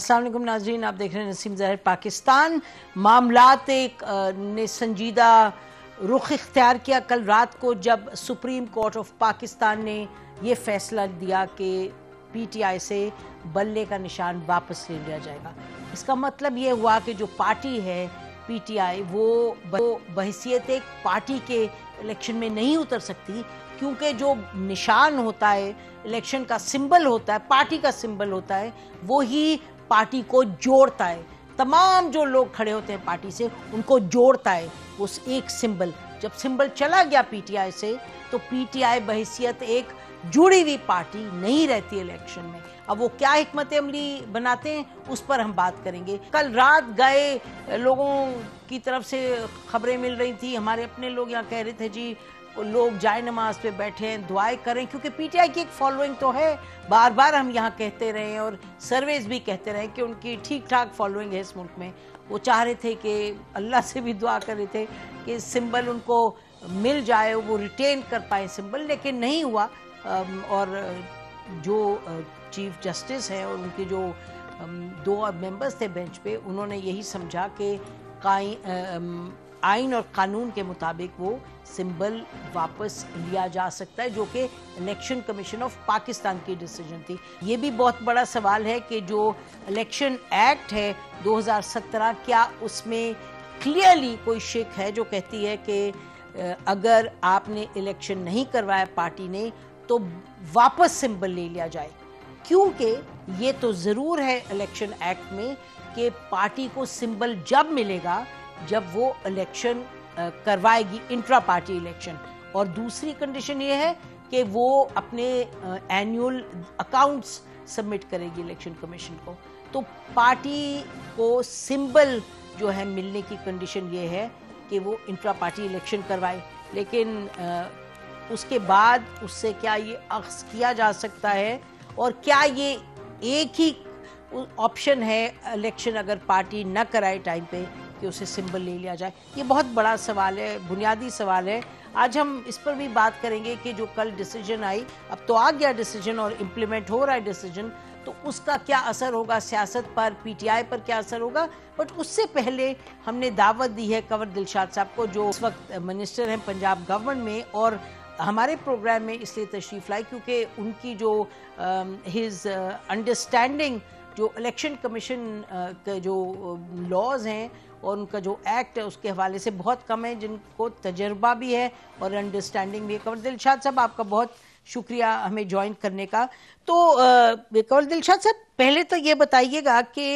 अस्सलाम वालेकुम नाज़रीन, आप देख रहे हैं नसीम ज़ाहिर पाकिस्तान। मामलात ने संजीदा रुख इख्तियार किया कल रात को जब सुप्रीम कोर्ट ऑफ पाकिस्तान ने ये फैसला दिया कि पीटीआई से बल्ले का निशान वापस ले लिया जाएगा। इसका मतलब ये हुआ कि जो पार्टी है पीटीआई वो बहैसियत एक पार्टी के इलेक्शन में नहीं उतर सकती, क्योंकि जो निशान होता है, इलेक्शन का सिंबल होता है, पार्टी का सिंबल होता है, वो ही पार्टी को जोड़ता है। तमाम जो लोग खड़े होते हैं पार्टी से उनको जोड़ता है उस एक सिंबल। जब सिंबल चला गया पीटीआई से तो पीटीआई बहैसियत एक जुड़ी हुई पार्टी नहीं रहती इलेक्शन में। अब वो क्या हिकमत अमली बनाते हैं उस पर हम बात करेंगे। कल रात गए लोगों की तरफ से खबरें मिल रही थी, हमारे अपने लोग यहाँ कह रहे थे जी लोग जाए नमाज पे बैठे हैं, दुआएं करें, क्योंकि पीटीआई की एक फॉलोइंग तो है। बार बार हम यहाँ कहते रहे और सर्वेज भी कहते रहे कि उनकी ठीक ठाक फॉलोइंग है इस मुल्क में। वो चाह रहे थे कि अल्लाह से भी दुआ कर रहे थे कि सिंबल उनको मिल जाए, वो रिटेन कर पाए सिंबल, लेकिन नहीं हुआ। और जो चीफ जस्टिस हैं और उनके जो दो मेंबर्स थे बेंच पे, उन्होंने यही समझा कि आइन और कानून के मुताबिक वो सिंबल वापस लिया जा सकता है, जो कि इलेक्शन कमीशन ऑफ पाकिस्तान की डिसीजन थी। ये भी बहुत बड़ा सवाल है कि जो इलेक्शन एक्ट है 2017, क्या उसमें क्लियरली कोई शिक है जो कहती है कि अगर आपने इलेक्शन नहीं करवाया पार्टी ने तो वापस सिंबल ले लिया जाए। क्योंकि ये तो ज़रूर है इलेक्शन एक्ट में कि पार्टी को सिंबल जब मिलेगा जब वो इलेक्शन करवाएगी, इंट्रा पार्टी इलेक्शन। और दूसरी कंडीशन ये है कि वो अपने एनुअल अकाउंट्स सबमिट करेगी इलेक्शन कमीशन को। तो पार्टी को सिंबल जो है मिलने की कंडीशन ये है कि वो इंट्रा पार्टी इलेक्शन करवाए। लेकिन उसके बाद उससे क्या ये अख्ज़ किया जा सकता है, और क्या ये एक ही ऑप्शन है इलेक्शन अगर पार्टी न कराए टाइम पे कि उसे सिंबल ले लिया जाए? ये बहुत बड़ा सवाल है, बुनियादी सवाल है। आज हम इस पर भी बात करेंगे कि जो कल डिसीजन आई, अब तो आ गया डिसीजन और इम्प्लीमेंट हो रहा है डिसीजन, तो उसका क्या असर होगा सियासत पर, पीटीआई पर क्या असर होगा। बट उससे पहले हमने दावत दी है कंवर दिलशाद साहब को, जो इस वक्त मिनिस्टर हैं पंजाब गवर्नमेंट में, और हमारे प्रोग्राम में इसलिए तशरीफ़ लाई क्योंकि उनकी जो हिज अंडरस्टैंडिंग जो इलेक्शन कमीशन के जो लॉज हैं और उनका जो एक्ट है उसके हवाले से बहुत कम है जिनको तजर्बा भी है और अंडरस्टैंडिंग भी है। कंवर दिलशाद साहब, आपका बहुत शुक्रिया हमें ज्वाइन करने का। तो कंवर दिलशाद साहब, पहले तो ये बताइएगा कि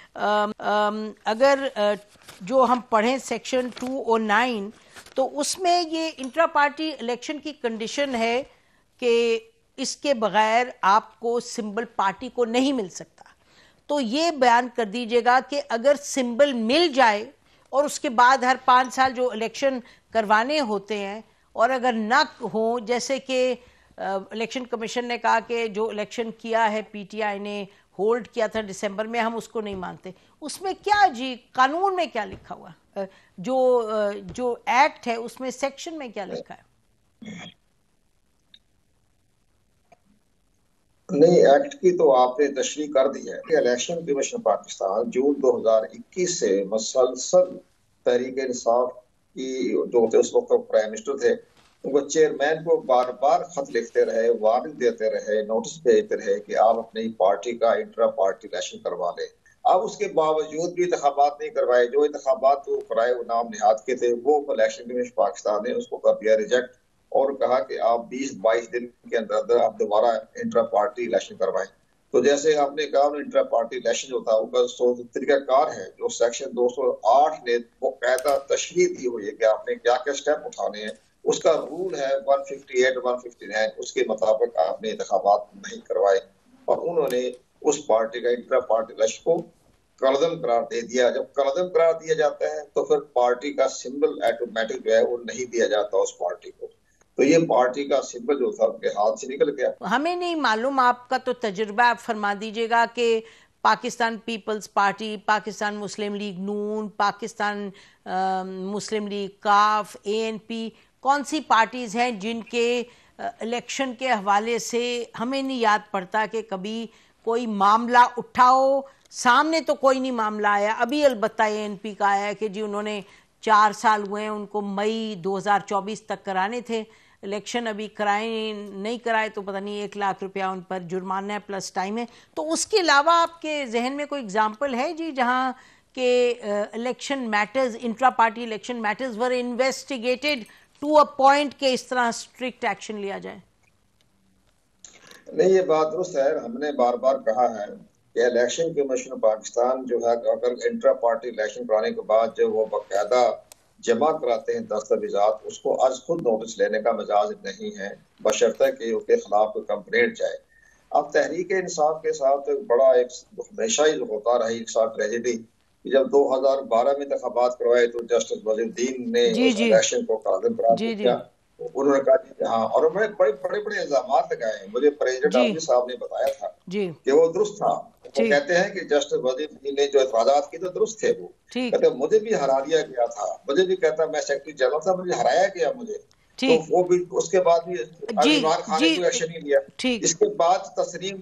अगर जो हम पढ़ें सेक्शन 209 तो उसमें ये इंट्रा पार्टी इलेक्शन की कंडीशन है कि इसके बगैर आपको सिंबल पार्टी को नहीं मिल सकता। तो ये बयान कर दीजिएगा कि अगर सिंबल मिल जाए और उसके बाद हर 5 साल जो इलेक्शन करवाने होते हैं और अगर न हो, जैसे कि इलेक्शन कमीशन ने कहा कि जो इलेक्शन किया है पीटीआई ने होल्ड किया था दिसंबर में, हम उसको नहीं मानते, उसमें क्या जी कानून में क्या लिखा हुआ, जो एक्ट है उसमें सेक्शन में क्या लिखा है? नहीं, एक्ट की तो आपने तशरीह कर दी है कि इलेक्शन कमीशन पाकिस्तान जून 2021 से मसलसल तहरीक इंसाफ की जो थे उस वक्त प्राइम मिनिस्टर थे, उनको चेयरमैन को बार बार खत लिखते रहे, वार्निंग देते रहे, नोटिस भेजते रहे कि आप अपनी पार्टी का इंट्रा पार्टी इलेक्शन करवा लें। अब उसके बावजूद भी इंतखाबात नहीं करवाए। जो इंतखाबात वो कराए वो नाम निहाद के थे, वो इलेक्शन कमीशन पाकिस्तान ने उसको कर दिया रिजेक्ट और कहा कि आप 20-22 दिन के अंदर आप दोबारा इंट्रा पार्टी इलेक्शन करवाएं। तो जैसे आपने कहा इंट्रा पार्टी इलेक्शन जो था उसका तरीकाकार है जो सेक्शन 208 ने वो कायदा तशरीह दी हुई है कि आपने क्या क्या स्टेप उठाने हैं। उसका रूल है 158 159, उसके मुताबिक आपने इंतखाबात नहीं करवाए और उन्होंने उस पार्टी का इंट्रा पार्टी इलेक्शन को कलदम करार दे दिया। जब कलदम करार दिया जाता है तो फिर पार्टी का सिंबल ऑटोमेटिक जो है वो नहीं दिया जाता उस पार्टी को। तो ये पार्टी का सिंबल जो था उनके हाथ से निकल गया। हमें नहीं मालूम, आपका तो तजुर्बा, आप फरमा दीजिएगा कि Pakistan Peoples Party, Pakistan Muslim League नून, पाकिस्तान मुस्लिम लीग काफ, ANP, कौन सी पार्टीज़ हैं जिनके इलेक्शन के हवाले से हमें नहीं याद पड़ता कि कभी कोई मामला उठाओ सामने तो कोई नहीं मामला आया। अभी अलबत्ता एएनपी का आया कि जी उन्होंने 4 साल हुए हैं, उनको मई 2024 तक कराने थे इलेक्शन, अभी कराए नहीं कराए तो पता नहीं 1 लाख रुपया उन पर जुर्माना है प्लस टाइम है। तो उसके अलावा आपके जहन में कोई एग्जाम्पल है जी जहाँ के election matters, intra party election matters were investigated to a point के इस तरह स्ट्रिक्ट एक्शन लिया जाए? नहीं, ये बात दुरुस्त है। हमने बार बार कहा है कि इलेक्शन कमीशन पाकिस्तान जो है, अगर इंट्रा पार्टी इलेक्शन कराने के बाद जो वो बाकायदा जमा कराते हैं दस्तावेजात, उसको आज खुद नोटिस लेने का मिजाज नहीं है, बशर्ते कि उसके खिलाफ कोई कंप्लेंट जाए। अब तहरीक इंसाफ के साथ बड़ा एक हमेशा ही होता रही एक साथ ट्रेजेडी, जब 2012 में इंतखाबात करवाए तो जस्टिस वजीरुद्दीन ने उस इलेक्शन को कायम करार दिया। उन्होंने कहा कि हाँ, और उन्होंने बड़े बड़े इल्जाम लगाए। मुझे प्रेसिडेंट आजमी साहब ने बताया था कि वो दुरुस्त था। वो कहते हैं कि जस्टिस वजीरुद्दीन ने जो एतराजात किए तो दुरुस्त थे। वो कहते मुझे भी हरा दिया गया था, मुझे भी कहता मैं सेक्रेटरी जनरल था, मुझे हराया गया मुझे, तो वो भी उसके बाद भी इमरान खान ने कोई एक्शन नहीं लिया। इसके बाद तस्रीम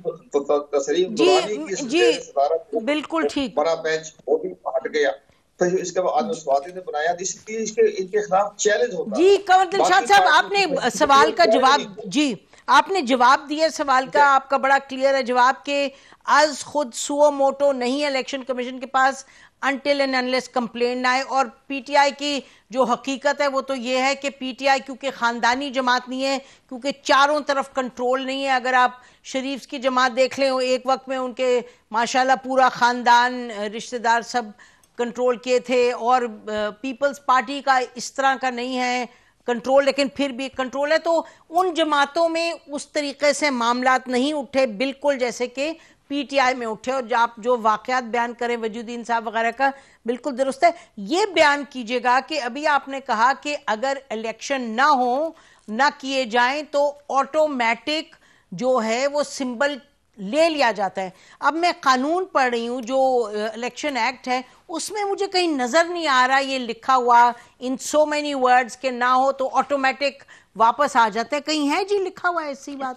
दुरानी की सदारत बिल्कुल ठीक बड़ा बेंच वो भी हट गया। तो इसके बाद स्वाति ने बनाया, इसलिए इनके खिलाफ चैलेंज होता जी। कंवर दिलशाद साहब, आपने सवाल का जवाब, जी आपने जवाब दिया सवाल का, आपका बड़ा क्लियर है जवाब के आज खुद सुओ मोटो नहीं है इलेक्शन कमीशन के पास अनटिल एंड अनलेस कंप्लेंट आए। और पीटीआई की जो हकीकत है वो तो ये है कि पीटीआई क्योंकि खानदानी जमात नहीं है, क्योंकि चारों तरफ कंट्रोल नहीं है। अगर आप शरीफ की जमात देख लें, एक वक्त में उनके माशाल्लाह पूरा खानदान, रिश्तेदार सब कंट्रोल किए थे, और पीपल्स पार्टी का इस तरह का नहीं है कंट्रोल, लेकिन फिर भी कंट्रोल है। तो उन जमातों में उस तरीके से मामलात नहीं उठे बिल्कुल जैसे कि पीटीआई में उठे। और आप जो वाकयात बयान करें वजूद्दीन साहब वगैरह का बिल्कुल दुरुस्त है। ये बयान कीजिएगा कि अभी आपने कहा कि अगर इलेक्शन ना हो, ना किए जाएं, तो ऑटोमेटिक जो है वो सिंबल ले लिया जाता है। अब मैं कानून पढ़ रही हूँ जो इलेक्शन एक्ट है, उसमें मुझे कहीं नजर नहीं आ रहा ये लिखा हुआ इन सो मेनी वर्ड्स के ना हो तो ऑटोमेटिक वापस आ जाते हैं। कहीं है जी लिखा हुआ ऐसी बात?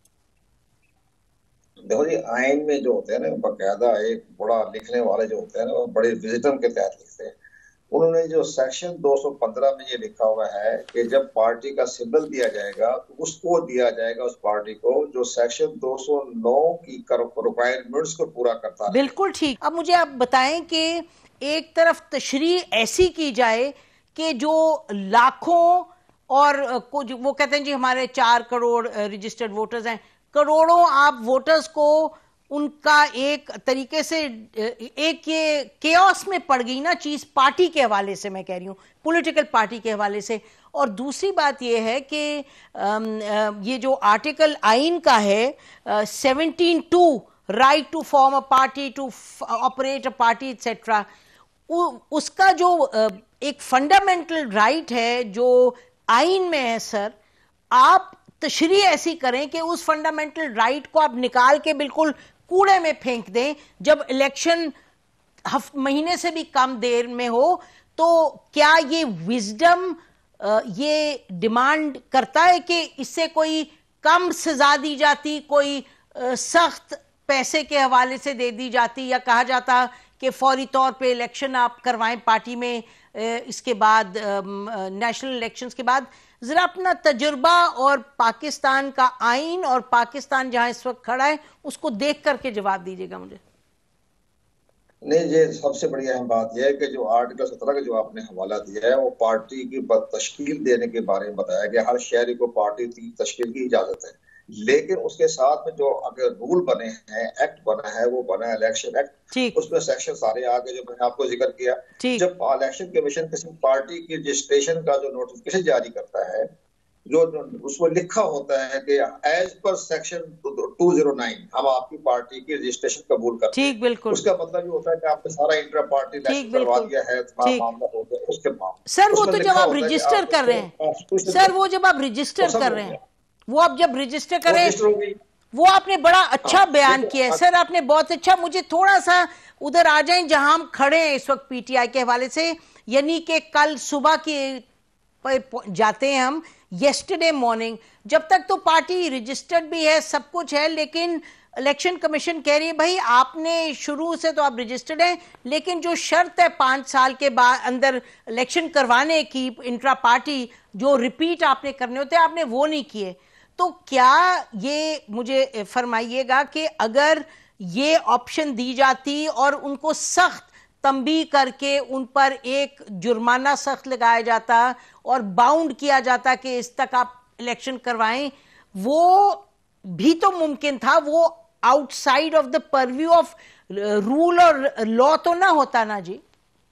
देखो जी, आइन में जो होते हैं ना, बाकायदा एक बड़ा लिखने वाले जो होते हैं ना, वो बड़े विजडम के तहत लिखते हैं। उन्होंने जो सेक्शन 215 में ये लिखा हुआ है कि जब पार्टी का सिंबल दिया जाएगा तो उसको दिया जाएगा उस पार्टी को जो सेक्शन 209 की रिक्वायरमेंट्स को पूरा करता है। बिल्कुल ठीक। अब मुझे आप बताएं कि एक तरफ तशरीह ऐसी की जाए कि जो लाखों और कुछ वो कहते हैं जी हमारे 4 करोड़ रजिस्टर्ड वोटर्स हैं, करोड़ों आप वोटर्स को उनका एक तरीके से एक ये केओस में पड़ गई ना चीज, पार्टी के हवाले से मैं कह रही हूँ, पॉलिटिकल पार्टी के हवाले से। और दूसरी बात ये है कि ये जो आर्टिकल आइन का है 17(2) right to form a party, to operate a party etcetera, उसका जो एक फंडामेंटल राइट है जो आइन में है सर, आप तशरीह ऐसी करें कि उस फंडामेंटल राइट को आप निकाल के बिल्कुल कूड़े में फेंक दें जब इलेक्शन महीने से भी कम देर में हो। तो क्या ये विजडम ये डिमांड करता है कि इससे कोई कम सजा दी जाती, कोई सख्त पैसे के हवाले से दे दी जाती, या कहा जाता कि फौरी तौर पे इलेक्शन आप करवाएं पार्टी में, इसके बाद नेशनल इलेक्शंस के बाद? जरा अपना तजुर्बा और पाकिस्तान का आइन और पाकिस्तान जहां इस वक्त खड़ा है उसको देख करके जवाब दीजिएगा मुझे। नहीं, ये सबसे बड़ी अहम बात यह है कि जो आर्टिकल 17 का जो आपने हवाला दिया है वो पार्टी की तश्कील देने के बारे में बताया गया। हर शहरी को पार्टी की तश्कील की इजाजत है, लेकिन उसके साथ में जो अगर रूल बने हैं, एक्ट बना है, वो बना है इलेक्शन एक्ट। उसमें सेक्शन सारे आगे जो मैंने आपको जिक्र किया। जब इलेक्शन कमीशन किसी पार्टी की रजिस्ट्रेशन का जो नोटिफिकेशन जारी करता है, जो उसमें लिखा होता है कि एज पर सेक्शन 209 हम आपकी पार्टी की रजिस्ट्रेशन कबूल करते हैं। बिल्कुल। उसका मतलब ये होता है कि आपने सारा इंट्रा पार्टी इलेक्शन करवा दिया है, मामला हो गया उसके बाद। सर वो तो जब आप रजिस्टर कर रहे हैं, सर वो जब आप रजिस्टर कर रहे हैं, वो आप जब रजिस्टर करें, वो आपने बड़ा अच्छा बयान किया है सर, आपने बहुत अच्छा। मुझे थोड़ा सा उधर आ जाएं जहां हम खड़े हैं इस वक्त पीटीआई के हवाले से, यानी कि कल सुबह के जाते हैं हम, येस्टरडे मॉर्निंग, जब तक तो पार्टी रजिस्टर्ड भी है, सब कुछ है, लेकिन इलेक्शन कमीशन कह रही है भाई आपने शुरू से तो आप रजिस्टर्ड हैं, लेकिन जो शर्त है 5 साल के बाद अंदर इलेक्शन करवाने की इंट्रा पार्टी, जो रिपीट आपने करने होते आपने वो नहीं किए। तो क्या ये मुझे फरमाइएगा कि अगर ये ऑप्शन दी जाती और उनको सख्त तंबीह करके उन पर एक जुर्माना सख्त लगाया जाता और बाउंड किया जाता कि इस तक आप इलेक्शन करवाएं, वो भी तो मुमकिन था, वो outside of the purview of rule और लॉ तो ना होता ना जी।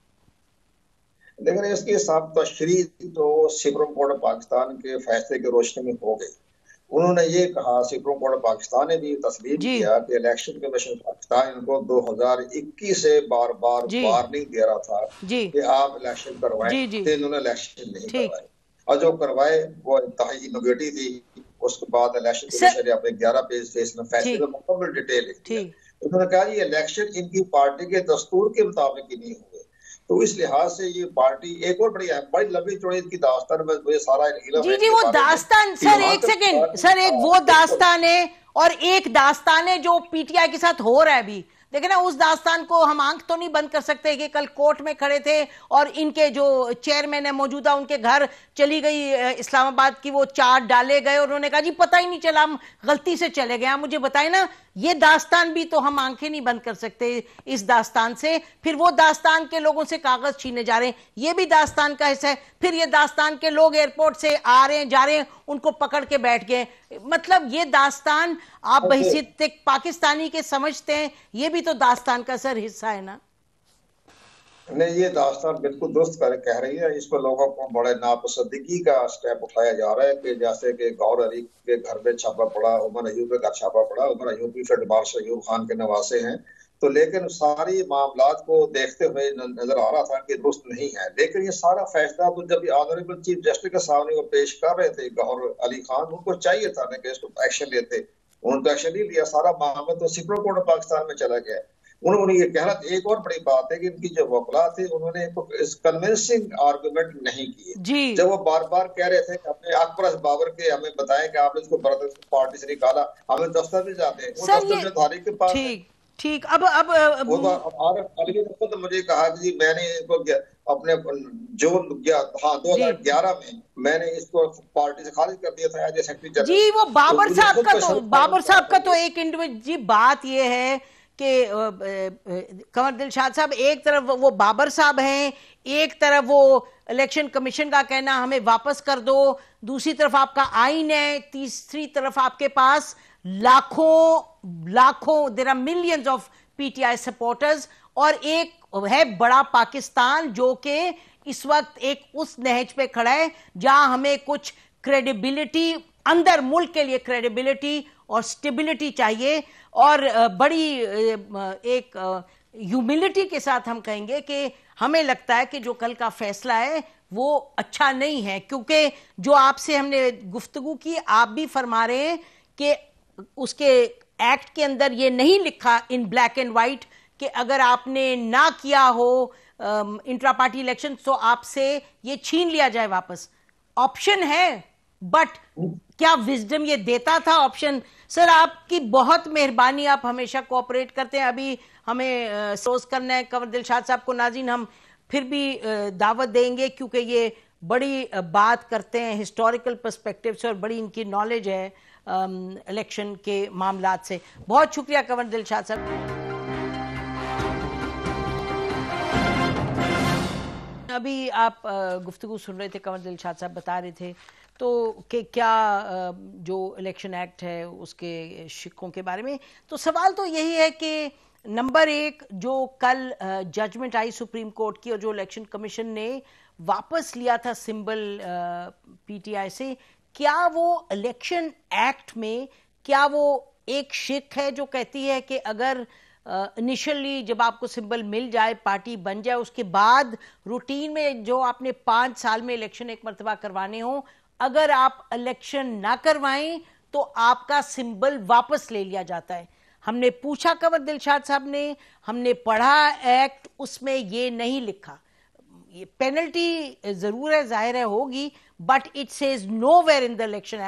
लेकिन इसकी साफ तशरीह तो सुप्रीम कोर्ट पाकिस्तान के फैसले की रोशनी में हो गई। उन्होंने ये कहा, सुप्रीम कोर्ट पाकिस्तान ने भी तस्लीम किया कि इलेक्शन कमीशन पाकिस्तान इनको 2021 से बार बार वार्निंग दे रहा था कि आप इलेक्शन करवाएं, तो इन्होंने इलेक्शन नहीं करवाए और जो करवाए वो इंतहाई इनोवेटिव थी। उसके बाद इलेक्शन कमीशन ने अपने 11 पेज में फैसले में मुकम्मल डिटेल लिख दी। उन्होंने कहा ये इलेक्शन इनकी पार्टी के दस्तूर के मुताबिक ही नहीं हुए। तो इस लिहाज से ये पार्टी एक और बड़ी लंबी चौड़ी की दास्तान में मुझे सारा जी वो दास्तान सर, एक सेकेंड सर, एक वो दास्तान है और एक दास्तान है जो पीटीआई के साथ हो रहा है अभी। देखिए ना, उस दास्तान को हम आंख तो नहीं बंद कर सकते कि कल कोर्ट में खड़े थे और इनके जो चेयरमैन है मौजूदा, उनके घर चली गई इस्लामाबाद की वो चार्ट डाले गए और उन्होंने कहा जी पता ही नहीं चला, हम गलती से चले गए। मुझे बताए ना, ये दास्तान भी तो हम आंखें नहीं बंद कर सकते इस दास्तान से। फिर वो दास्तान के लोगों से कागज छीने जा रहे हैं, ये भी दास्तान का हिस्सा है। फिर ये दास्तान के लोग एयरपोर्ट से आ रहे हैं जा रहे हैं, उनको पकड़ के बैठ गए। मतलब ये दास्तान आप बहैसियत एक पाकिस्तानी के समझते हैं, ये भी तो दास्तान का सर हिस्सा है ना। नहीं, ये दास्तान बिल्कुल दुरुस्त कह रही है। इस पर लोगों को बड़े नापसंदगी का स्टेप उठाया जा रहा है कि जैसे कि गौर अली के घर में छापा पड़ा, उमर अयूब के घर छापा पड़ा। उमर अयूब भी फील्ड मार्शल अयूब खान के नवासे हैं, तो लेकिन सारी मामलात को देखते हुए नजर आ रहा था कि दुरुस्त नहीं है। लेकिन ये सारा फैसला तो जब ऑनरेबल चीफ जस्टिस के सामने वो पेश कर रहे थे गौर अली खान, उनको चाहिए था ना कि इसको एक्शन लेते, उन्होंने तो एक्शन नहीं लिया। सारा मामला तो सुप्रीम कोर्ट पाकिस्तान में चला गया। उन्होंने ये कहना, एक और बड़ी बात है कि इनकी जो वकला थे उन्होंने कन्विंसिंग आर्गुमेंट नहीं किए। जब वो बार बार कह रहे थे अपने अकबर बाबर के हमें बताएं कि आपने इसको पार्टी से निकाला, हमें दस्तावेज आते हैं, वो दस्तावेज के पास ठीक। अब तो मुझे कहा कि जी मैंने इसको अपने जून 2011 में मैंने इसको पार्टी से खारिज कर दिया था एज सेक्रेटरी जनरल। जी वो बाबर साहब का तो एक इंडिविजुअल जी बात ये है कि कंवर दिलशाद साहब एक तरफ वो बाबर साहब हैं, एक तरफ वो इलेक्शन कमीशन का कहना हमें वापस कर दो, दूसरी तरफ आपका आइन है, तीसरी तरफ आपके पास लाखों there are millions of PTI supporters, और एक है बड़ा पाकिस्तान जो कि इस वक्त एक उस नहज पे खड़ा है जहां हमें कुछ क्रेडिबिलिटी, अंदर मुल्क के लिए क्रेडिबिलिटी और स्टेबिलिटी चाहिए। और बड़ी एक ह्यूमिलिटी के साथ हम कहेंगे कि हमें लगता है कि जो कल का फैसला है वो अच्छा नहीं है, क्योंकि जो आपसे हमने गुफ्तगू की, आप भी फरमा रहे हैं कि उसके एक्ट के अंदर ये नहीं लिखा इन ब्लैक एंड व्हाइट कि अगर आपने ना किया हो इंट्रा पार्टी इलेक्शन तो आपसे ये छीन लिया जाए वापस। ऑप्शन है, बट क्या विजडम ये देता था ऑप्शन? सर आपकी बहुत मेहरबानी, आप हमेशा कोऑपरेट करते हैं। अभी हमें सोच करना है कंवर दिलशाद साहब को, नाज़रीन हम फिर भी दावत देंगे क्योंकि ये बड़ी बात करते हैं हिस्टोरिकल पर्सपेक्टिव से और बड़ी इनकी नॉलेज है इलेक्शन के मामलात से। बहुत शुक्रिया कंवर दिलशाद साहब। अभी आप गुफ्तगू सुन रहे थे, कंवर दिलशाद साहब बता रहे थे तो कि क्या जो इलेक्शन एक्ट है उसके शिक्कों के बारे में, तो सवाल तो यही है कि नंबर एक, जो कल जजमेंट आई सुप्रीम कोर्ट की और जो इलेक्शन कमीशन ने वापस लिया था सिंबल पीटीआई से, क्या वो इलेक्शन एक्ट में क्या वो एक शिक है जो कहती है कि अगर इनिशियली जब आपको सिंबल मिल जाए, पार्टी बन जाए, उसके बाद रूटीन में जो आपने 5 साल में इलेक्शन एक मरतबा करवाने हो, अगर आप इलेक्शन ना करवाएं तो आपका सिंबल वापस ले लिया जाता है। हमने पूछा कंवर दिलशाद साहब ने, हमने पढ़ा एक्ट, उसमें ये नहीं लिखा। ये पेनल्टी जरूर है, जाहिर है होगी, but it says nowhere in the election act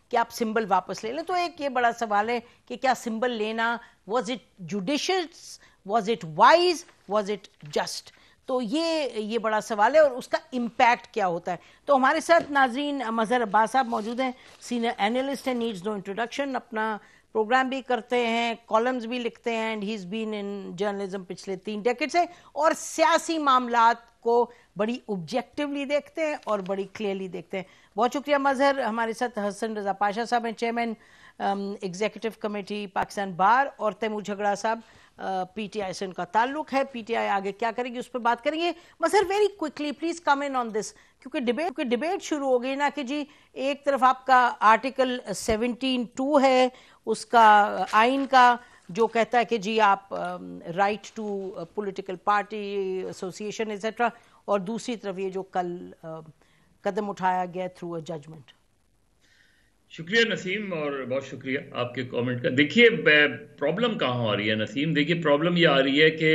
कि आप सिंबल वापस ले लें। तो एक ये बड़ा सवाल है कि क्या सिंबल लेना, was it judicious, was it wise, was it just? तो ये बड़ा सवाल है और उसका इम्पैक्ट क्या होता है। तो हमारे साथ नाजरीन मजहर अब्बास साहब मौजूद हैं, सीनियर एनालिस्ट हैं, नीड्स नो इंट्रोडक्शन, अपना प्रोग्राम भी करते हैं, कॉलम्स भी लिखते हैं, and he is been in journalism पिछले 3 डेकेड से, और सियासी मामलात को बड़ी ऑब्जेक्टिवली देखते हैं और बड़ी क्लियरली देखते हैं। बहुत शुक्रिया मजहर। हमारे साथ हसन रजा पाशा साहब हैं, chairman executive committee Pakistan bar, और तैमूर झगड़ा साहब पीटीआई से उनका ताल्लुक है। पीटीआई आगे क्या करेगी उस पर बात करेंगे। Mazhar, very quickly please come in on this, क्योंकि डिबेट शुरू हो गई ना कि जी एक तरफ आपका आर्टिकल 17(2) है उसका आइन का, जो कहता है कि जी आप right to political party association etcetera, और दूसरी तरफ ये जो कल कदम उठाया गया थ्रू अ जजमेंट। शुक्रिया नसीम, और बहुत शुक्रिया आपके कमेंट का। देखिए प्रॉब्लम कहाँ आ रही है नसीम, देखिए प्रॉब्लम ये आ रही है कि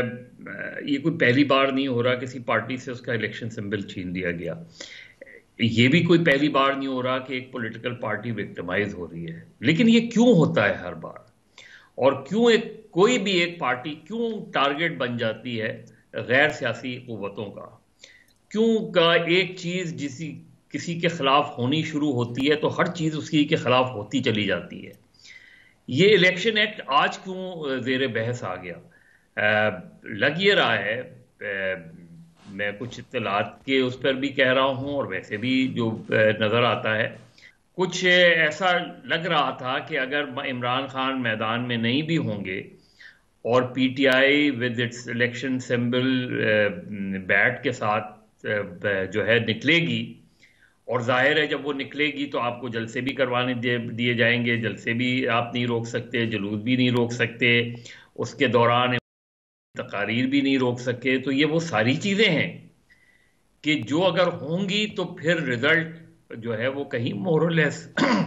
ये कोई पहली बार नहीं हो रहा किसी पार्टी से उसका इलेक्शन सिंबल छीन लिया गया। ये भी कोई पहली बार नहीं हो रहा कि एक पॉलिटिकल पार्टी विक्टिमाइज हो रही है। लेकिन ये क्यों होता है हर बार, और क्यों कोई भी एक पार्टी क्यों टारगेट बन जाती है गैर सियासी कुव्वतों का? क्यों का एक चीज किसी के खिलाफ होनी शुरू होती है तो हर चीज उसकी के खिलाफ होती चली जाती है। ये इलेक्शन एक्ट आज क्यों जेर बहस आ गया? लग ये रहा है, मैं कुछ इत्तलात के उस पर भी कह रहा हूं और वैसे भी जो नजर आता है, कुछ ऐसा लग रहा था कि अगर इमरान खान मैदान में नहीं भी होंगे और PTI with its election symbol bat के साथ जो है निकलेगी, और जाहिर है जब वो निकलेगी तो आपको जलसे भी करवाने दिए जाएंगे, जलसे भी आप नहीं रोक सकते, जुलूस भी नहीं रोक सकते, उसके दौरान तकारीर भी नहीं रोक सके। तो ये वो सारी चीजें हैं कि जो अगर होंगी तो फिर रिजल्ट जो है वो कहीं मोरलेस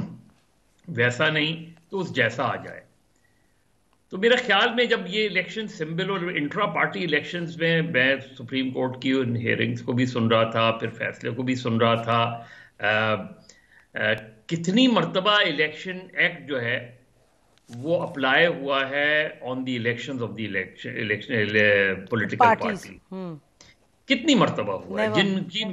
वैसा नहीं तो उस जैसा आ जाए। तो मेरे ख्याल में जब ये इलेक्शन सिंबल और इंट्रा पार्टी इलेक्शंस में मैं सुप्रीम कोर्ट की उन हियरिंग्स को भी सुन रहा था, फिर फैसले को भी सुन रहा था, कितनी मर्तबा इलेक्शन एक्ट जो है वो अप्लाई हुआ है on the elections of the election political party, कितनी मर्तबा हुआ है।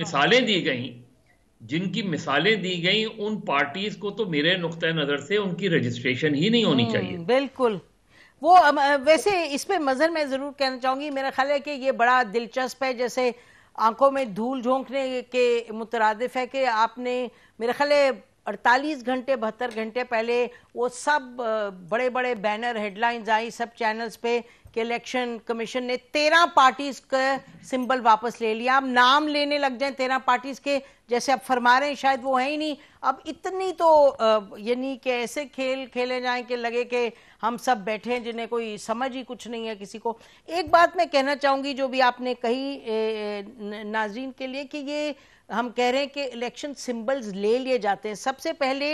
जिनकी मिसालें दी गई उन पार्टीज को तो मेरे नुक्ता नजर से उनकी रजिस्ट्रेशन ही नहीं होनी चाहिए। बिल्कुल। वो वैसे इस पे मजहर मैं जरूर कहना चाहूंगी, मेरा ख्याल है कि ये बड़ा दिलचस्प है, जैसे आंखों में धूल झोंकने के मुतरादिफ है कि आपने मेरा ख्याल है 48 घंटे 72 घंटे पहले वो सब बड़े बड़े बैनर हेडलाइंस आई सब चैनल्स पे कि इलेक्शन कमीशन ने 13 पार्टीज का सिंबल वापस ले लिया। अब नाम लेने लग जाए 13 पार्टीज के, जैसे आप फरमा रहे हैं शायद वो है ही नहीं। अब इतनी तो यानी कि ऐसे खेल खेले जाएं कि लगे कि हम सब बैठे हैं जिन्हें कोई समझ ही कुछ नहीं है किसी को। एक बात मैं कहना चाहूंगी जो भी आपने कही नाजरीन के लिए, कि ये हम कह रहे हैं कि इलेक्शन सिंबल्स ले लिए जाते हैं। सबसे पहले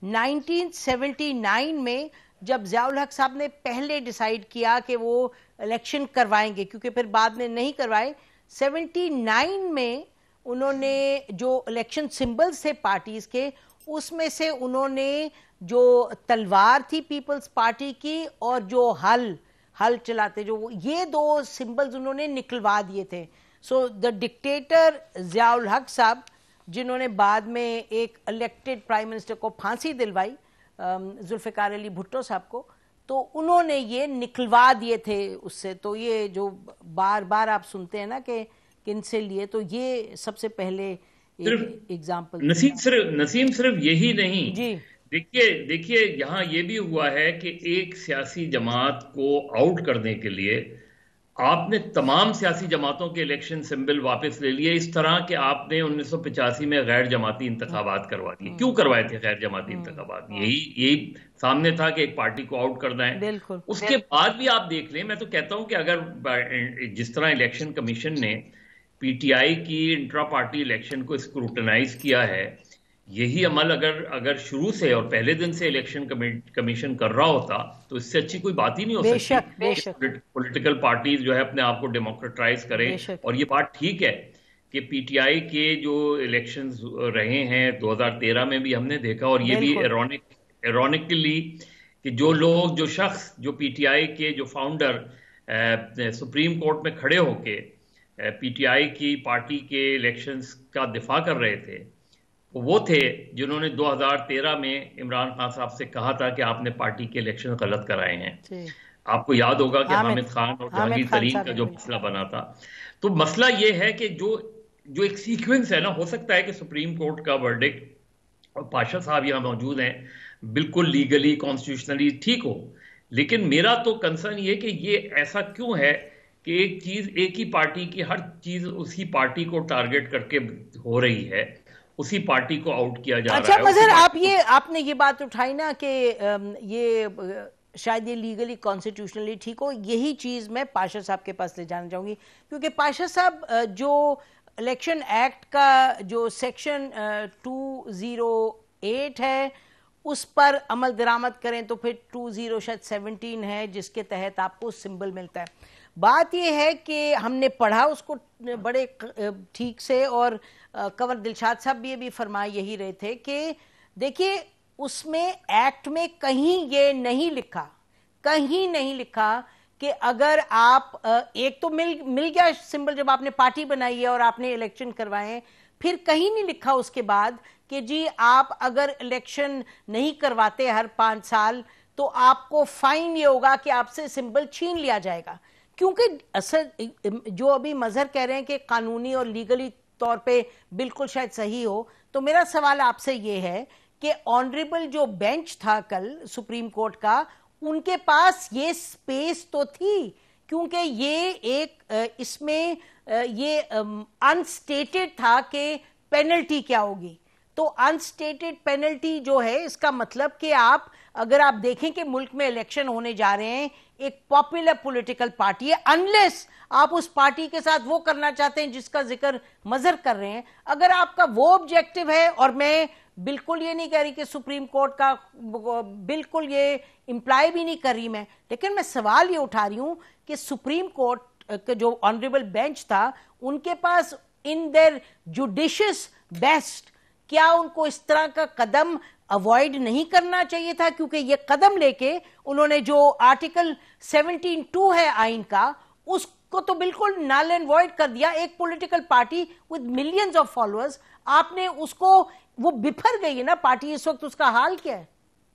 1979 में जब ज़ियाउल हक साहब ने पहले डिसाइड किया कि वो इलेक्शन करवाएंगे, क्योंकि फिर बाद में नहीं करवाए, 79 में उन्होंने जो इलेक्शन सिंबल्स थे पार्टीज के, उसमें से उन्होंने जो तलवार थी पीपल्स पार्टी की और जो हल चलाते जो, ये 2 सिंबल्स उन्होंने निकलवा दिए थे। सो द डिक्टेटर ज़ियाउल हक साहब, जिन्होंने बाद में एक इलेक्टेड प्राइम मिनिस्टर को फांसी दिलवाई, जुल्फ़िकार अली भुट्टो साहब को, तो उन्होंने ये निकलवा दिए थे उससे। तो ये जो बार बार आप सुनते हैं ना कि किनसे लिए, तो ये सबसे पहले एग्जाम्पल। नसीम सिर्फ यही नहीं जी, देखिए यहाँ ये भी हुआ है कि एक सियासी जमात को आउट करने के लिए आपने तमाम सियासी जमातों के इलेक्शन सिंबल वापस ले लिए, इस तरह कि आपने 1985 में गैर जमाती इंतखाबात करवा दिए। क्यों करवाए थे गैर जमाती इंतखाबात? यही सामने था कि एक पार्टी को आउट करना है। उसके बाद भी आप देख लें, मैं तो कहता हूं कि अगर जिस तरह इलेक्शन कमीशन ने पीटीआई की इंट्रा पार्टी इलेक्शन को स्क्रूटनाइज किया है, यही अमल अगर शुरू से और पहले दिन से इलेक्शन कमीशन कर रहा होता तो इससे अच्छी कोई बात ही नहीं हो सकती। पॉलिटिकल पार्टीज जो है अपने आप को डेमोक्रेटाइज करें, और ये बात ठीक है कि पीटीआई के जो इलेक्शंस रहे हैं 2013 में भी हमने देखा, और ये भी इरोनिकली कि जो शख्स जो पीटीआई के जो फाउंडर सुप्रीम कोर्ट में खड़े होके पीटीआई की पार्टी के इलेक्शंस का दिफा कर रहे थे, वो थे जिन्होंने 2013 में इमरान खान साहब से कहा था कि आपने पार्टी के इलेक्शन गलत कराए हैं। आपको याद होगा कि हामिद खान और जहांगीर तरीन का जो मसला बना था। तो मसला ये है कि जो एक सीक्वेंस है ना, हो सकता है कि सुप्रीम कोर्ट का वर्डिक्ट और पाशा साहब यहाँ मौजूद हैं, बिल्कुल लीगली कॉन्स्टिट्यूशनली ठीक हो, लेकिन मेरा तो कंसर्न ये कि ये ऐसा क्यों है कि एक ही पार्टी की हर चीज उसी पार्टी को टारगेट करके हो रही है, उसी पार्टी को आउट किया जा रहा है। अच्छा मजहर, आपने ये बात उठाई ना कि ये शायद ये लीगली कॉन्स्टिट्यूशनली ठीक हो, यही चीज मैं पाशा साहब के पास ले जाना चाहूंगी, क्योंकि पाशा साहब जो इलेक्शन एक्ट का जो सेक्शन 208 है उस पर अमल दरामद करें तो फिर 2017 है जिसके तहत आपको सिंबल मिलता है। बात यह है कि हमने पढ़ा उसको बड़े ठीक से, और कंवर दिलशाद साहब भी ये भी फरमा यही रहे थे कि देखिए उसमें एक्ट में कहीं ये नहीं लिखा कि अगर आप एक तो मिल गया सिंबल जब आपने पार्टी बनाई है और आपने इलेक्शन करवाए, फिर कहीं नहीं लिखा उसके बाद कि जी आप अगर इलेक्शन नहीं करवाते हर 5 साल तो आपको फाइन ये होगा कि आपसे सिंबल छीन लिया जाएगा। क्योंकि असल जो अभी मजहर कह रहे हैं कि कानूनी और लीगली तौर पे बिल्कुल शायद सही हो, तो मेरा सवाल आपसे ये है कि ऑनरेबल जो बेंच था कल सुप्रीम कोर्ट का, उनके पास ये स्पेस तो थी, क्योंकि ये एक इसमें ये अनस्टेटेड था कि पेनल्टी क्या होगी। तो अनस्टेटेड पेनल्टी जो है इसका मतलब कि अगर आप देखें कि मुल्क में इलेक्शन होने जा रहे हैं, एक पॉपुलर पॉलिटिकल पार्टी है, अनलेस आप उस पार्टी के साथ वो करना चाहते हैं जिसका जिक्र मजहर कर रहे हैं, अगर आपका वो ऑब्जेक्टिव है, और मैं बिल्कुल ये नहीं कह रही कि सुप्रीम कोर्ट का बिल्कुल ये इंप्लाई भी नहीं कर रही मैं, लेकिन मैं सवाल ये उठा रही हूं कि सुप्रीम कोर्ट का जो ऑनरेबल बेंच था उनके पास इन देयर जुडिशियस बेस्ट क्या उनको इस तरह का कदम अवॉइड नहीं करना चाहिए था? क्योंकि ये कदम लेके उन्होंने जो आर्टिकल 17(2) है आइन का, उसको तो बिल्कुल नल एंड वॉइड कर दिया। एक political party with millions of followers, आपने उसको, वो बिफर गई है ना पार्टी इस वक्त, उसका हाल क्या है?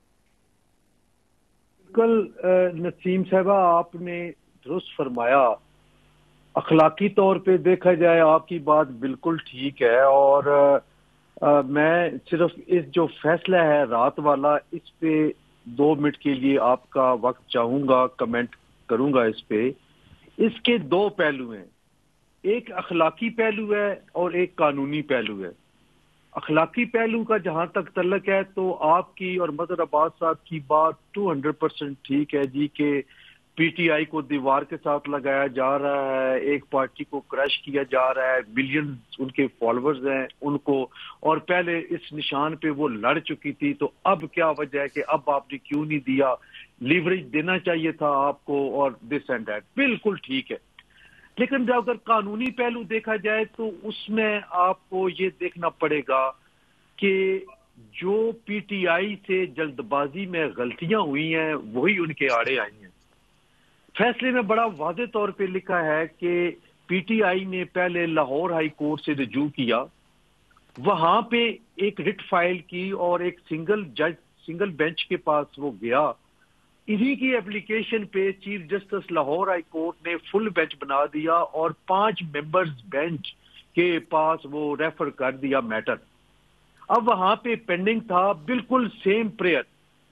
बिल्कुल नसीम साहबा, आपने दुरुस्त फरमाया। अखलाकी तौर पे देखा जाए आपकी बात बिल्कुल ठीक है, और मैं सिर्फ इस जो फैसला है रात वाला, इस पे 2 मिनट के लिए आपका वक्त चाहूंगा, कमेंट करूंगा इस पे। इसके 2 पहलू हैं, एक अखलाकी पहलू है और एक कानूनी पहलू है। अखलाकी पहलू का जहां तक तल्लक है तो आपकी और मजहर अब्बास साहब की बात 200% ठीक है जी, कि पीटीआई को दीवार के साथ लगाया जा रहा है, एक पार्टी को क्रश किया जा रहा है, बिलियंस उनके फॉलोअर्स हैं उनको, और पहले इस निशान पे वो लड़ चुकी थी, तो अब क्या वजह है कि अब आपने क्यों नहीं दिया, लीवरेज देना चाहिए था आपको, और दिस एंड दैट, बिल्कुल ठीक है। लेकिन जब अगर कानूनी पहलू देखा जाए तो उसमें आपको ये देखना पड़ेगा कि जो पीटीआई से जल्दबाजी में गलतियां हुई हैं वही उनके आड़े आई हैं। फैसले में बड़ा वाज़ेह तौर पे लिखा है कि पीटीआई ने पहले लाहौर हाई कोर्ट से रिजू किया, वहां पे एक रिट फाइल की और एक सिंगल बेंच के पास वो गया। इन्हीं की एप्लीकेशन पे chief justice Lahore high court ने फुल बेंच बना दिया और 5 मेंबर्स बेंच के पास वो रेफर कर दिया मैटर। अब वहां पे पेंडिंग था बिल्कुल सेम प्रेयर।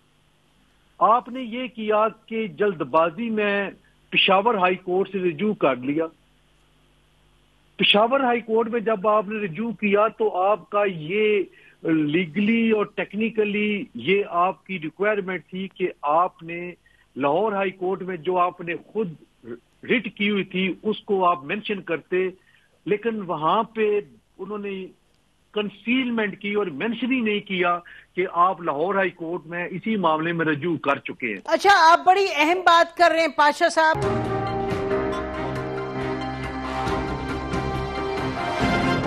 आपने ये किया कि जल्दबाजी में पेशावर हाई कोर्ट से रिज्यू कर लिया। पेशावर हाई कोर्ट में जब आपने रिज्यू किया तो आपका ये लीगली और टेक्निकली ये आपकी रिक्वायरमेंट थी कि आपने लाहौर हाई कोर्ट में जो आपने खुद रिट की हुई थी उसको आप मेंशन करते, लेकिन वहां पे उन्होंने कंसीलमेंट की और मेंशन ही नहीं किया कि आप लाहौर हाई कोर्ट में इसी मामले में रजू कर चुके हैं। अच्छा, आप बड़ी अहम बात कर रहे हैं पाशा साहब।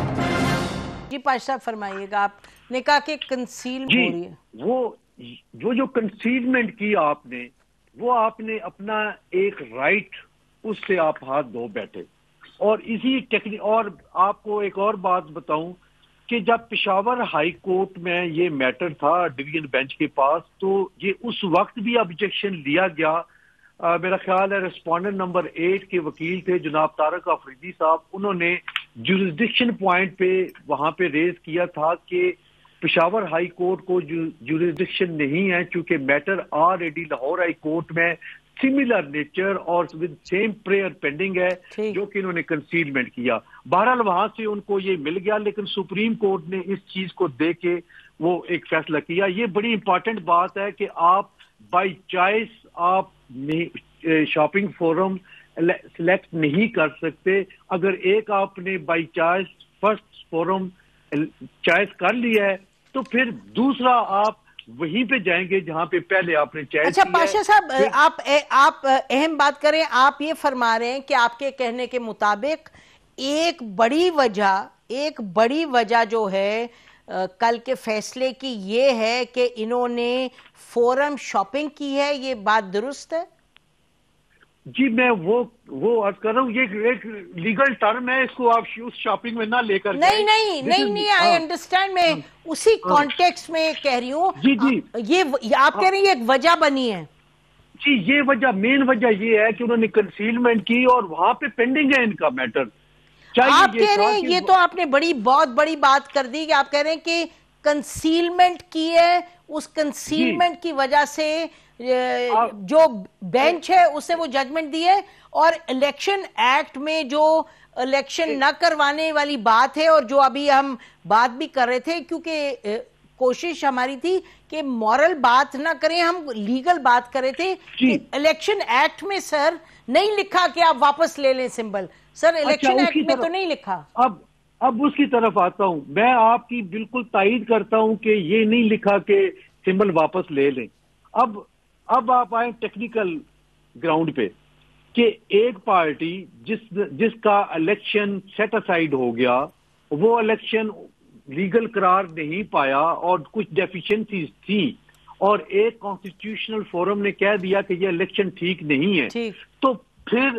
जी पाशा साहब फरमाइएगा, आपने कहा कि कंसील हो रही है। वो जो कंसीलमेंट की आपने, वो आपने अपना एक राइट, उससे आप हाथ धो बैठे। और इसी टेक्निक, और आपको एक और बात बताऊं कि जब पेशावर हाई कोर्ट में ये मैटर था डिवीजन बेंच के पास, तो ये उस वक्त भी ऑब्जेक्शन लिया गया। मेरा ख्याल है रेस्पोंडेंट नंबर 8 के वकील थे जनाब तारक अफरीदी साहब, उन्होंने जुरिस्डिक्शन पॉइंट पे वहां पे रेज किया था कि पेशावर हाई कोर्ट को जुरिस्डिक्शन नहीं है, क्योंकि matter already Lahore high court में सिमिलर नेचर और विद सेम प्रेयर पेंडिंग है, जो कि इन्होंने कंसीलमेंट किया। बहरहाल वहां से उनको ये मिल गया, लेकिन सुप्रीम कोर्ट ने इस चीज को देख के वो एक फैसला किया। ये बड़ी इंपॉर्टेंट बात है कि आप बाय चॉइस आप शॉपिंग फोरम सिलेक्ट नहीं कर सकते। अगर एक आपने by choice first forum choice कर लिया है, तो फिर दूसरा आप वहीं पे जाएंगे जहां पे पहले आपने चॉइस अच्छा पाशा साहब, आप अहम बात करें। आप ये फरमा रहे हैं कि आपके कहने के मुताबिक एक बड़ी वजह जो है कल के फैसले की ये है कि इन्होंने फोरम शॉपिंग की है। ये बात दुरुस्त है? जी, मैं वो अर्ज कर रहा हूँ, ये एक लीगल टर्म है, इसको आप उस शॉपिंग में ना लेकर नहीं, आई अंडरस्टैंड। मैं उसी कॉन्टेक्स्ट में कह रही हूँ। जी, ये आप कह रही हैं एक वजह बनी है। जी, ये वजह, मेन वजह ये है कि उन्होंने कंसीलमेंट की और वहां पे पेंडिंग है इनका मैटर। आप कह रहे हैं, ये तो आपने बहुत बड़ी बात कर दी कि आप कह रहे हैं कि कंसीलमेंट की है, उस कंसीलमेंट की वजह से जो बेंच है उसने वो जजमेंट दी है। और इलेक्शन एक्ट में जो इलेक्शन न करवाने वाली बात है, और जो अभी हम बात भी कर रहे थे, क्योंकि कोशिश हमारी थी कि मॉरल बात ना करें, हम लीगल बात कर रहे थे। इलेक्शन एक्ट में सर नहीं लिखा कि आप वापस ले लें सिंबल। सर इलेक्शन एक्ट में तो नहीं लिखा। अब उसकी तरफ आता हूं। मैं आपकी बिल्कुल तायीद करता हूं कि ये नहीं लिखा कि सिंबल वापस ले लें। अब आप आए टेक्निकल ग्राउंड पे कि एक पार्टी जिसका इलेक्शन सेट असाइड हो गया, वो इलेक्शन लीगल करार नहीं पाया और कुछ डेफिशिएंसीज थी, और एक कॉन्स्टिट्यूशनल फोरम ने कह दिया कि ये इलेक्शन ठीक नहीं है, तो फिर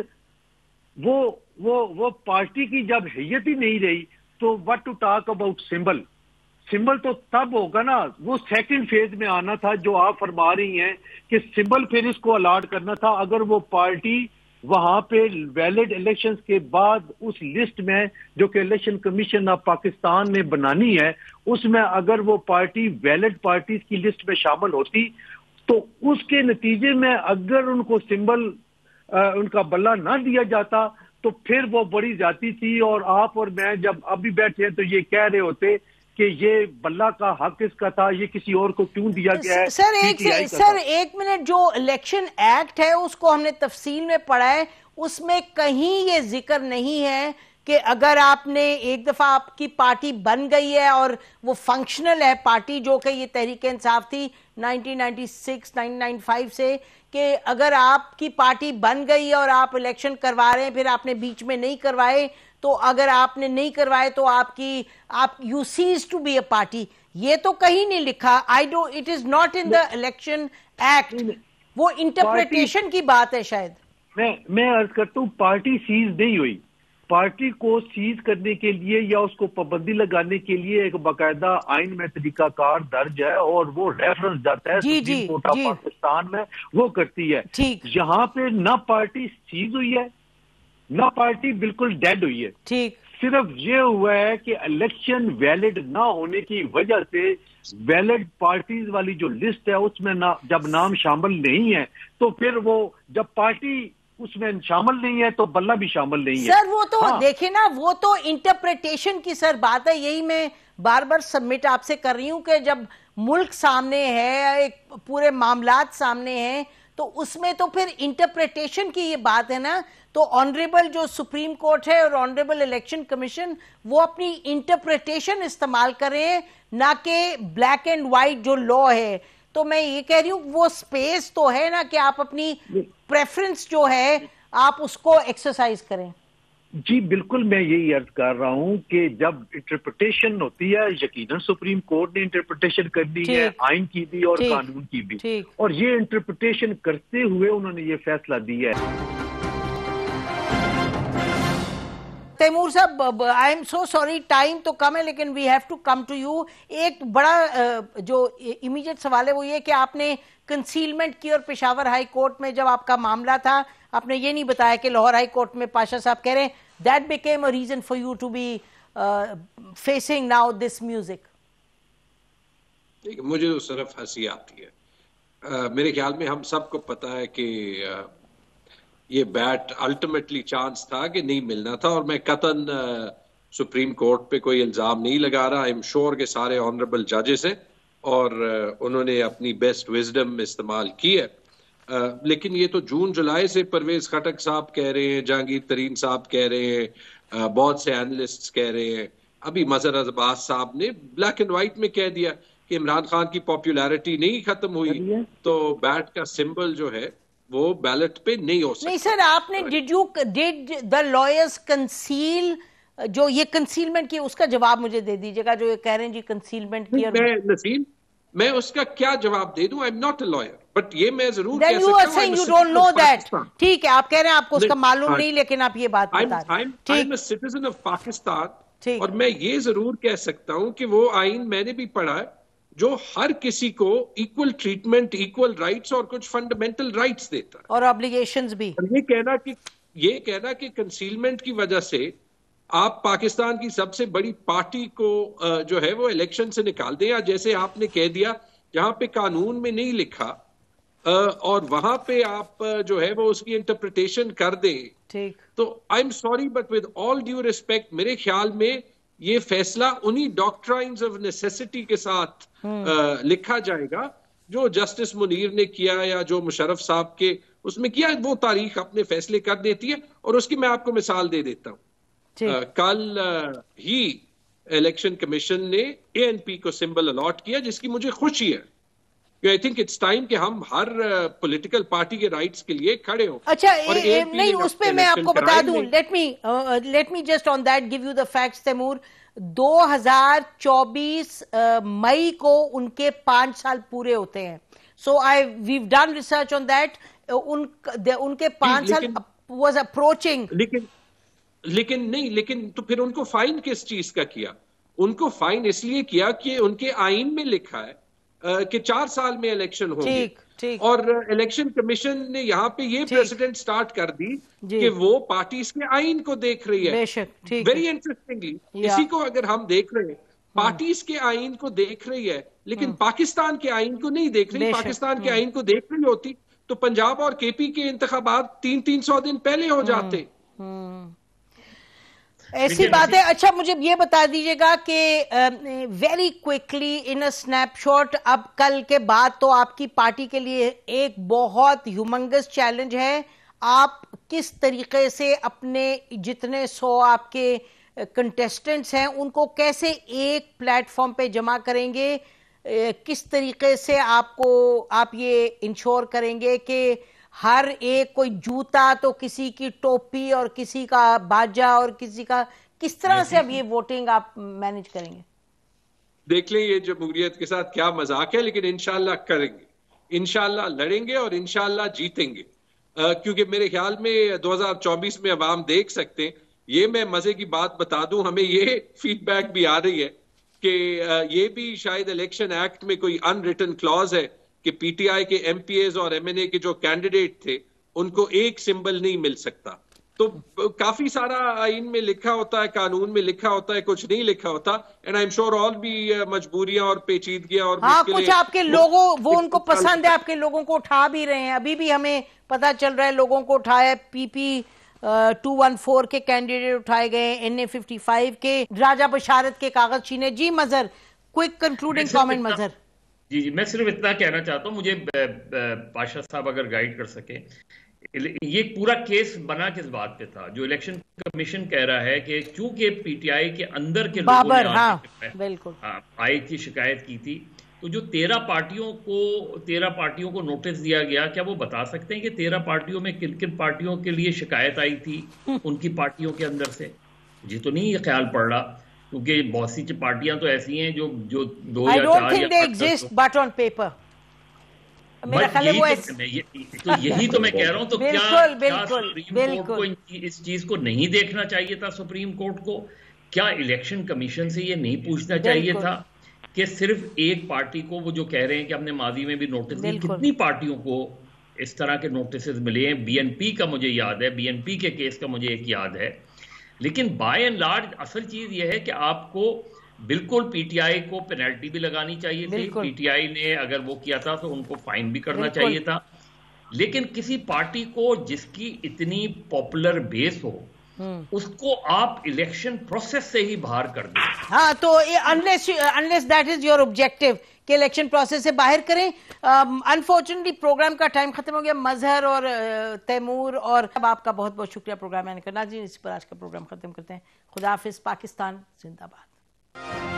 वो पार्टी की जब हैयत ही नहीं रही, तो what to talk about symbol तो तब होगा ना, वो सेकंड फेज में आना था जो आप फरमा रही हैं कि सिंबल फिर इसको अलॉट करना था। अगर वो पार्टी वहां पे वैलिड इलेक्शंस के बाद उस लिस्ट में जो कि इलेक्शन कमीशन ऑफ पाकिस्तान ने बनानी है, उसमें अगर वो पार्टी वैलिड पार्टीज की लिस्ट में शामिल होती, तो उसके नतीजे में अगर उनको सिंबल उनका बल्ला ना दिया जाता, तो फिर वो बड़ी जाती थी। और आप और मैं जब अभी बैठे तो ये कह रहे होते कि ये बल्ला का हक इसका था, ये किसी और को क्यों दिया गया है। सर एक मिनट, जो इलेक्शन एक्ट है उसको हमने तफसील में पढ़ा है, उसमें कहीं ये जिक्र नहीं है कि अगर आपने एक दफा आपकी पार्टी बन गई है और वो फंक्शनल है पार्टी, जो कि ये तहरीक इंसाफ थी 1996-1995 से, कि अगर आपकी पार्टी बन गई और आप इलेक्शन करवा रहे हैं, फिर आपने बीच में नहीं करवाए, तो अगर आपने नहीं करवाए तो आप you cease to be a party. ये तो कहीं नहीं लिखा। It is not in the election act. वो इंटरप्रिटेशन की बात है शायद। मैं अर्ज करता हूँ, पार्टी सीज नहीं हुई। पार्टी को सीज करने के लिए या उसको पाबंदी लगाने के लिए एक बाकायदा आइन में तरीकाकार दर्ज है, और वो रेफरेंस जाता है सुप्रीम कोर्ट ऑफ पाकिस्तान में, वो करती है। यहाँ पे ना पार्टी सीज हुई है, ना पार्टी बिल्कुल डेड हुई है। सिर्फ ये हुआ है कि इलेक्शन वैलिड ना होने की वजह से वैलिड पार्टीज वाली जो लिस्ट है उसमें जब नाम शामिल नहीं है, तो फिर वो जब पार्टी उसमें शामिल नहीं है तो बल्ला भी शामिल नहीं है। सर वो तो देखिए ना, वो तो इंटरप्रिटेशन की सर बात है। यही मैं बार बार सबमिट आपसे कर रही हूं कि जब मुल्क सामने है, एक पूरे मामलात सामने हैं, तो उसमें तो फिर इंटरप्रिटेशन की ये बात है ना। तो ऑनरेबल जो सुप्रीम कोर्ट है और ऑनरेबल इलेक्शन कमीशन, वो अपनी इंटरप्रिटेशन इस्तेमाल करें, ना कि ब्लैक एंड व्हाइट जो लॉ है। तो मैं ये कह रही हूँ, वो स्पेस तो है ना कि आप अपनी प्रेफरेंस जो है आप उसको एक्सरसाइज करें। जी बिल्कुल, मैं यही अर्ज कर रहा हूं कि जब इंटरप्रिटेशन होती है, यकीनन सुप्रीम कोर्ट ने इंटरप्रिटेशन करनी है, आइन की भी और कानून की भी, और ये इंटरप्रिटेशन करते हुए उन्होंने ये फैसला दिया है। तैमूर साहब, I am so sorry, time तो कम है लेकिन we have to come to you. एक बड़ा जो इमीडिएट सवाल है वो ये कि आपने कंसीलमेंट की और पेशावर हाई कोर्ट में जब आपका मामला था आपने ये नहीं बताया कि लाहौर हाई कोर्ट में पाशा साहब कह रहे हैं that became a reason for you to be facing now this music. मुझे तो सिर्फ हंसी आती है। मेरे ख्याल में हम सबको पता है कि ये बैट अल्टीमेटली चांस था कि नहीं मिलना था, और मैं कतन सुप्रीम कोर्ट पे कोई इल्जाम नहीं लगा रहा। आई एम श्योर के सारे ऑनरेबल जजेस हैं और उन्होंने अपनी बेस्ट विजडम इस्तेमाल की है। लेकिन ये तो जून जुलाई से परवेज खटक साहब कह रहे हैं, जहांगीर तरीन साहब कह रहे हैं, बहुत से एनालिस्ट्स कह रहे हैं, अभी मजहर अब्बास साहब ने ब्लैक एंड व्हाइट में कह दिया कि इमरान खान की पॉपुलैरिटी नहीं खत्म हुई तो बैट का सिंबल जो है वो बैलेट पे नहीं हो सकता। नहीं सर, आपने डिड द लॉयर्स कंसील, जो ये कंसीलमेंट की उसका जवाब मुझे दे दीजिएगा, जो ये कह रहे हैं जी कंसीलमेंट की। मैं उसका क्या जवाब दे दूं? I am not a lawyer, but ये मैं जरूर कह सकता हूं यू डोंट नो दैट। ठीक है, आप कह रहे हैं आपको उसका मालूम नहीं, लेकिन आप ये बात बता रहे हैं। I am a citizen of Pakistan, और मैं ये जरूर कह सकता हूं कि वो आइन मैंने भी पढ़ा है जो हर किसी को इक्वल ट्रीटमेंट, इक्वल राइट्स और कुछ फंडामेंटल राइट्स देता है, और ऑब्लिगेशंस भी। और ये कहना कि कंसीलमेंट की वजह से आप पाकिस्तान की सबसे बड़ी पार्टी को जो है वो इलेक्शन से निकाल दें, या जैसे आपने कह दिया जहां पे कानून में नहीं लिखा और वहां पे आप जो है वो उसकी इंटरप्रिटेशन कर दें, ठीक। तो I am sorry but with all due respect मेरे ख्याल में ये फैसला उन्हीं डॉक्ट्राइन्स ऑफ नेसेसिटी के साथ लिखा जाएगा जो जस्टिस मुनीर ने किया या जो मुशर्रफ साहब के उसमें किया। वो तारीख अपने फैसले कर देती है, और उसकी मैं आपको मिसाल दे देता हूँ। कल ही इलेक्शन कमीशन ने एएनपी को सिंबल अलॉट किया, जिसकी मुझे खुशी है। आई थिंक इट्स टाइम कि हम हर पॉलिटिकल पार्टी के राइट्स के लिए खड़े हों। अच्छा, नहीं उस पे मैं आपको बता दूं, let me just on that give you the facts Taimur. 2024 मई को उनके 5 साल पूरे होते हैं। So we've done research on that. उनके 5 साल वाज अप्रोचिंग। लेकिन तो फिर उनको फाइन किस चीज का किया? उनको फाइन इसलिए किया कि उनके आइन में लिखा है कि 4 साल में इलेक्शन होंगे। ठीक। और इलेक्शन कमीशन ने यहाँ पे ये प्रेसिडेंट स्टार्ट कर दी कि वो पार्टीज के आइन को देख रही है। बेशक। वेरी इंटरेस्टिंगली इसी को अगर हम देख रहे हैं, पार्टीज के आइन को देख रही है, लेकिन पाकिस्तान के आइन को नहीं देख रही। पाकिस्तान के आइन को देख रही होती तो पंजाब और केपी के इंतखाबात 300 दिन पहले हो जाते। ऐसी बात है। अच्छा, मुझे ये बता दीजिएगा कि very quickly in a snapshot, अब कल के बाद तो आपकी पार्टी के लिए एक बहुत ह्यूमंगस चैलेंज है। आप किस तरीके से अपने जितने 100 आपके कंटेस्टेंट्स हैं उनको कैसे एक प्लेटफॉर्म पे जमा करेंगे? किस तरीके से आप ये इंश्योर करेंगे कि हर एक कोई जूता तो किसी की टोपी और किसी का बाजा और किसी का, किस तरह से अब ये वोटिंग आप मैनेज करेंगे? देख लें ये जमहूरियत के साथ क्या मजाक है, लेकिन इंशाल्लाह करेंगे, इंशाल्लाह लड़ेंगे और इंशाल्लाह जीतेंगे। क्योंकि मेरे ख्याल में 2024 में अवाम देख सकते हैं। ये मैं मजे की बात बता दूं, हमें ये फीडबैक भी आ रही है कि ये भी शायद इलेक्शन एक्ट में कोई अनरिटन क्लॉज है कि पीटीआई के एमपीएस और एमएनए के जो कैंडिडेट थे उनको एक सिंबल नहीं मिल सकता। तो काफी सारा आइन में लिखा होता है, कानून में लिखा होता है, कुछ नहीं लिखा होता। And I am sure all भी मजबूरियां और पेचीदगियां और कुछ आपके लोगों वो उनको पसंद है, आपके लोगों को उठा भी रहे हैं। अभी भी हमें पता चल रहा है लोगों को उठाया, पीपी 214 के कैंडिडेट उठाए गए, NA55 के, राजा बशारत के कागज छीने। जी Mazhar, quick concluding comment Mazhar. जी, मैं सिर्फ इतना कहना चाहता हूँ, मुझे पाशा साहब अगर गाइड कर सके, ये पूरा केस बना किस बात पे था? जो इलेक्शन कमीशन कह रहा है कि चूंकि पीटीआई के अंदर के लोगों ने बिल्कुल आई की शिकायत की थी तो जो 13 पार्टियों को नोटिस दिया गया, क्या वो बता सकते हैं कि 13 पार्टियों में किन किन पार्टियों के लिए शिकायत आई थी उनकी पार्टियों के अंदर से? मुझे तो नहीं ये ख्याल पड़ रहा, क्योंकि बहुत सी पार्टियां तो ऐसी हैं जो 2 या 4 या 5 बट ऑन पेपर मेरा ख्याल है वो यही तो मैं कह रहा हूं। तो क्या सुप्रीम कोर्ट को इस चीज को नहीं देखना चाहिए था? सुप्रीम कोर्ट को क्या इलेक्शन कमीशन से ये नहीं पूछना चाहिए था कि सिर्फ एक पार्टी को, वो जो कह रहे हैं कि हमने माजी में भी नोटिस दिए, कितनी पार्टियों को इस तरह के नोटिस मिले हैं? बीएनपी का मुझे याद है, बीएनपी के केस का मुझे एक याद है। लेकिन बाय एंड लार्ज असल चीज यह है कि आपको बिल्कुल पीटीआई को पेनल्टी भी लगानी चाहिए थी। पीटीआई ने अगर वो किया था तो उनको फाइन भी करना चाहिए था। लेकिन किसी पार्टी को जिसकी इतनी पॉपुलर बेस हो, उसको आप इलेक्शन प्रोसेस से ही बाहर कर दें। हाँ, तो unless that is your objective कि इलेक्शन प्रोसेस से बाहर करें। अनफॉर्चुनेटली प्रोग्राम का टाइम खत्म हो गया। मजहर और तैमूर और अब आपका बहुत बहुत शुक्रिया प्रोग्राम मैंने करना जी। इस पर आज का प्रोग्राम खत्म करते हैं। खुदा हाफिज। पाकिस्तान जिंदाबाद।